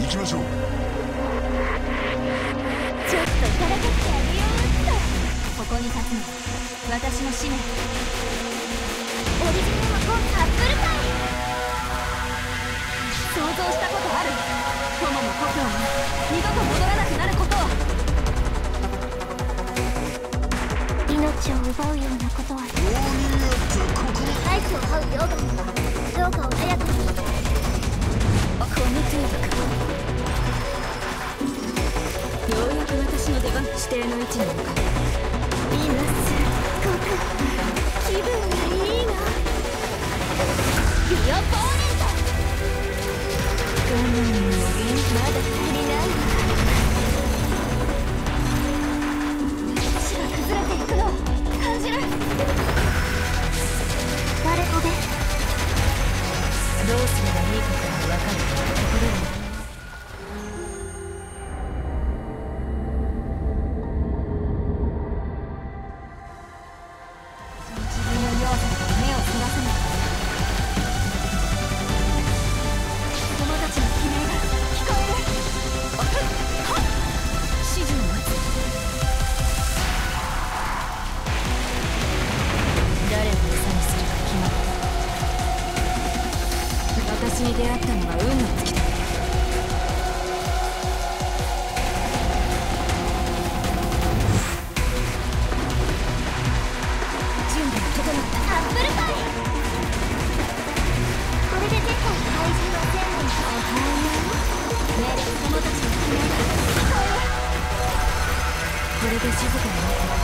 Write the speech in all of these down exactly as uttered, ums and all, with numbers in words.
きましょう。 ちょっとからかってあげようっと。ここに立つの私の使命。オリジナルのコンアップルパイ。想像したことある？友も故郷も二度と戻らなくなることを。命を奪うようなことはウォーニングアップここ。 アイスを這う溶岩にどうかを早くに。この通訳ようやく私の出番。指定の位置に向かう。今すごく気分がいいな。ビオポーネント。我慢の限界まだ足りないわ。地が崩れていくのを感じる。誰こべ。どうすればいいことが分かるところは自分の弱さから目をそらせない。子供たちの悲鳴が聞こえる。指示を待つ。誰を餌にするか決まった。私に出会ったのが運の尽きた。準備が整った。アップルパイ。これで絶対怪獣は全部に。おはよう。ねえ子供たちの悲鳴が聞こえる。これで静かになってくれる。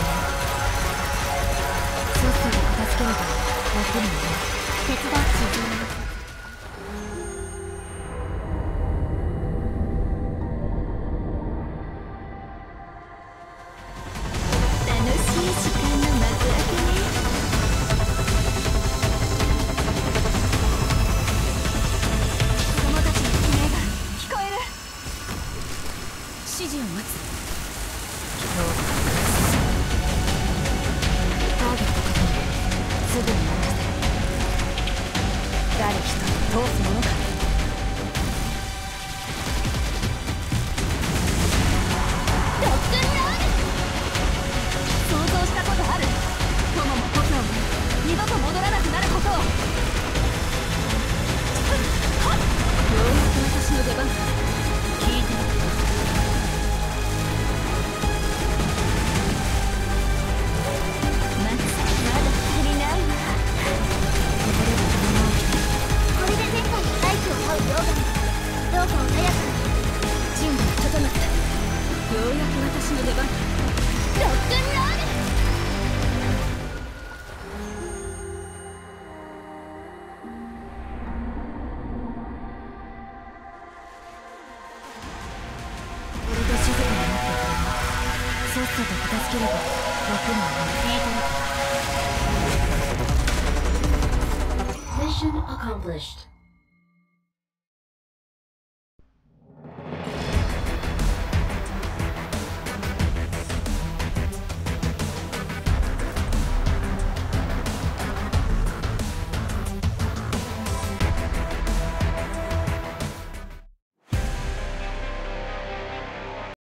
さっさと片付ければ楽になる。手伝って。指示を待つ。ターゲット確認。すぐに任せる。誰一人通すものか。ロックンロール。想像したことある？友も故郷も二度と戻らなくなることを。ようやく私の出番。聞いてる。どうかを早く。準備が整った。ようやく私の出番。ロックンロール。これで静かになってくれる。さっさと片付ければ楽になる。聞いてる。 Mission accomplished.